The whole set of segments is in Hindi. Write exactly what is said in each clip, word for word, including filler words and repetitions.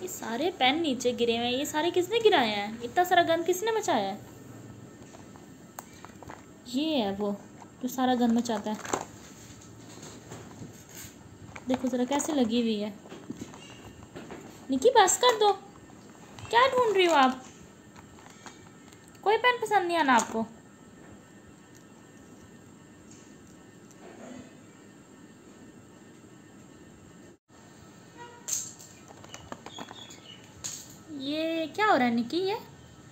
सारे पेन नीचे गिरे हुए हैं। ये सारे किसने गिराए हैं? इतना सारा गंद किसने मचाया है? ये है वो जो सारा गंद मचाता है। देखो ज़रा कैसे लगी हुई है। निकी बस कर दो, क्या ढूंढ रही हो आप? कोई पेन पसंद नहीं आना आपको? ये क्या हो रहा है निकी? ये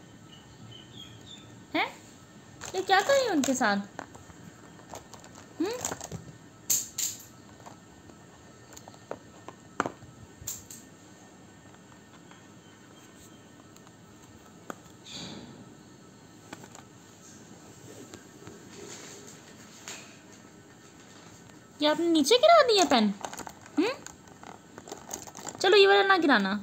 हैं? ये क्या कर रही है उनके साथ? हम्म ये आपने नीचे गिरा दिया पेन? हम्म चलो ये वाला ना गिराना।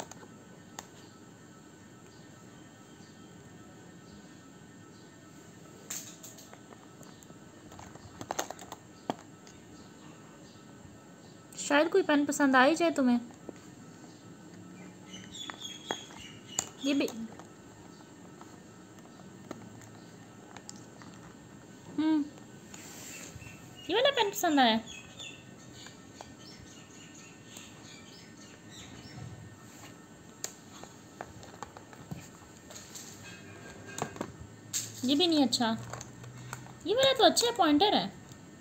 शायद कोई पेन पसंद आ ही जाए तुम्हें। ये भी हम्म ये वाला पेन पसंद आया? ये भी नहीं अच्छा। ये वाला तो अच्छा है, पॉइंटर है।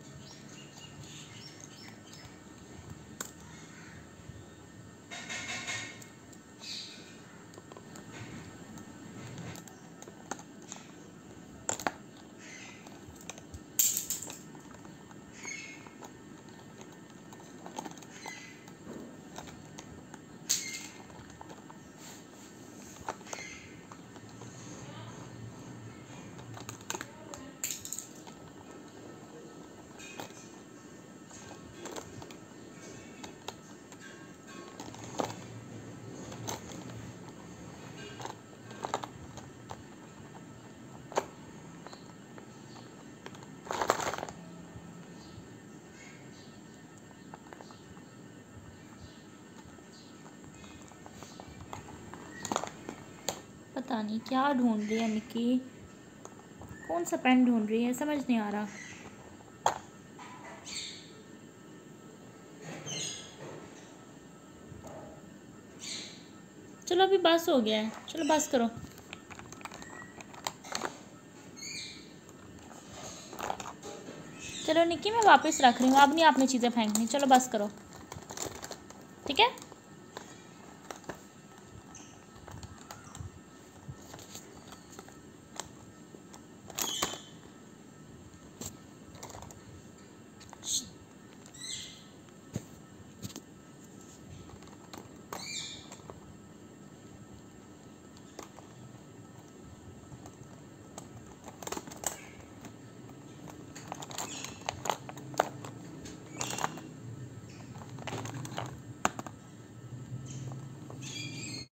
पता नहीं क्या ढूंढ रही है निकी, कौन सा पेन ढूंढ रही है, समझ नहीं आ रहा। चलो अभी बस हो गया है, चलो बस करो। चलो निकी मैं वापस रख रही हूँ, अब नहीं आपने चीज़ें फेंकनी, चलो बस करो, ठीक है।